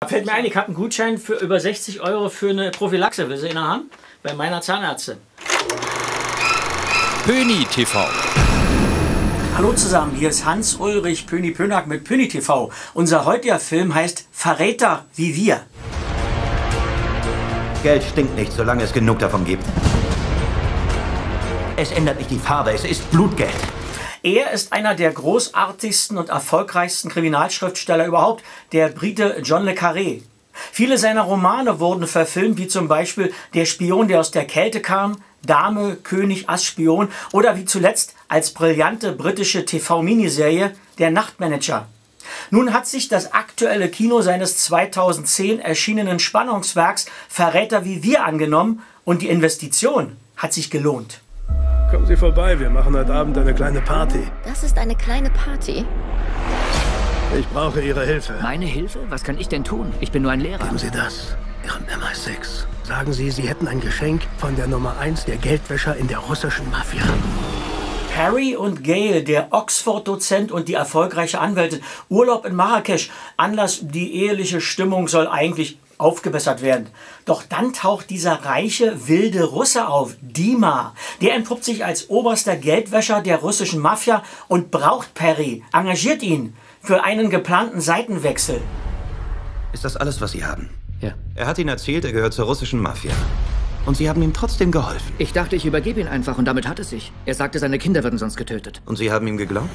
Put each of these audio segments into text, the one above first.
Fällt mir ein, ich habe einen Gutschein für über 60 € für eine Prophylaxe. Will Sie ihn haben? Bei meiner Zahnärztin. Pöni TV. Hallo zusammen, hier ist Hans-Ulrich Pöni-Pönack mit Pöni TV. Unser heutiger Film heißt Verräter wie wir. Geld stinkt nicht, solange es genug davon gibt. Es ändert nicht die Farbe, es ist Blutgeld. Er ist einer der großartigsten und erfolgreichsten Kriminalschriftsteller überhaupt, der Brite John le Carré. Viele seiner Romane wurden verfilmt, wie zum Beispiel Der Spion, der aus der Kälte kam, Dame, König, Ass, Spion oder wie zuletzt als brillante britische TV-Miniserie Der Nachtmanager. Nun hat sich das aktuelle Kino seines 2010 erschienenen Spannungswerks Verräter wie wir angenommen und die Investition hat sich gelohnt. Kommen Sie vorbei, wir machen heute Abend eine kleine Party. Das ist eine kleine Party? Ich brauche Ihre Hilfe. Meine Hilfe? Was kann ich denn tun? Ich bin nur ein Lehrer. Geben Sie das, Ihren MI6. Sagen Sie, Sie hätten ein Geschenk von der Nummer 1 der Geldwäscher in der russischen Mafia. Harry und Gail, der Oxford-Dozent und die erfolgreiche Anwältin, Urlaub in Marrakesch. Anlass, die eheliche Stimmung soll eigentlich aufgebessert werden. Doch dann taucht dieser reiche, wilde Russe auf, Dima. Der entpuppt sich als oberster Geldwäscher der russischen Mafia und braucht Perry, engagiert ihn für einen geplanten Seitenwechsel. Ist das alles, was Sie haben? Ja. Er hat Ihnen erzählt, er gehört zur russischen Mafia. Und Sie haben ihm trotzdem geholfen. Ich dachte, ich übergebe ihn einfach und damit hat es sich. Er sagte, seine Kinder würden sonst getötet. Und Sie haben ihm geglaubt?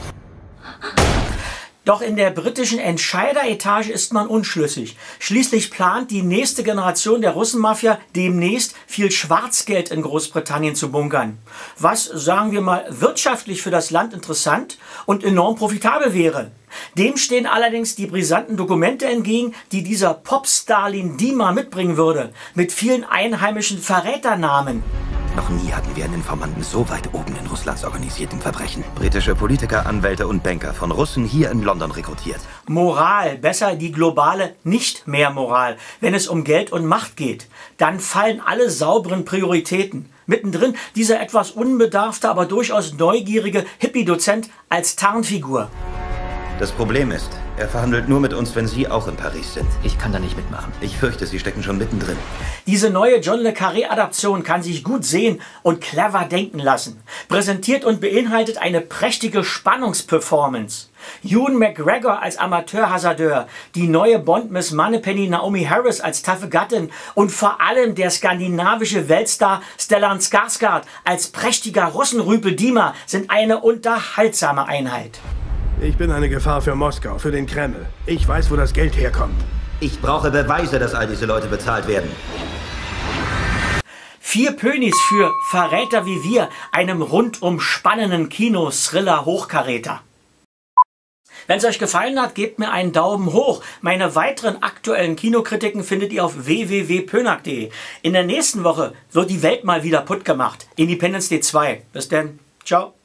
Doch in der britischen Entscheideretage ist man unschlüssig. Schließlich plant die nächste Generation der Russenmafia demnächst viel Schwarzgeld in Großbritannien zu bunkern. Was, sagen wir mal, wirtschaftlich für das Land interessant und enorm profitabel wäre. Dem stehen allerdings die brisanten Dokumente entgegen, die dieser Popstarlin Dima mitbringen würde, mit vielen einheimischen Verräternamen. Noch nie hatten wir einen Informanten so weit oben in Russlands organisiertem Verbrechen. Britische Politiker, Anwälte und Banker von Russen hier in London rekrutiert. Moral, besser die globale nicht mehr Moral, wenn es um Geld und Macht geht. Dann fallen alle sauberen Prioritäten. Mittendrin dieser etwas unbedarfte, aber durchaus neugierige Hippie-Dozent als Tarnfigur. Das Problem ist, er verhandelt nur mit uns, wenn Sie auch in Paris sind. Ich kann da nicht mitmachen. Ich fürchte, Sie stecken schon mittendrin. Diese neue John le Carré-Adaption kann sich gut sehen und clever denken lassen. Präsentiert und beinhaltet eine prächtige Spannungsperformance. Ewan McGregor als Amateur-Hasardeur, die neue Bond-Miss Moneypenny Naomi Harris als taffe Gattin und vor allem der skandinavische Weltstar Stellan Skarsgård als prächtiger Russenrüpel Dima sind eine unterhaltsame Einheit. Ich bin eine Gefahr für Moskau, für den Kreml. Ich weiß, wo das Geld herkommt. Ich brauche Beweise, dass all diese Leute bezahlt werden. 4 Pönis für Verräter wie wir, einem rundum spannenden Kino-Thriller-Hochkaräter. Wenn es euch gefallen hat, gebt mir einen Daumen hoch. Meine weiteren aktuellen Kinokritiken findet ihr auf www.pönack.de. In der nächsten Woche wird die Welt mal wieder putt gemacht. Independence Day 2. Bis dann. Ciao.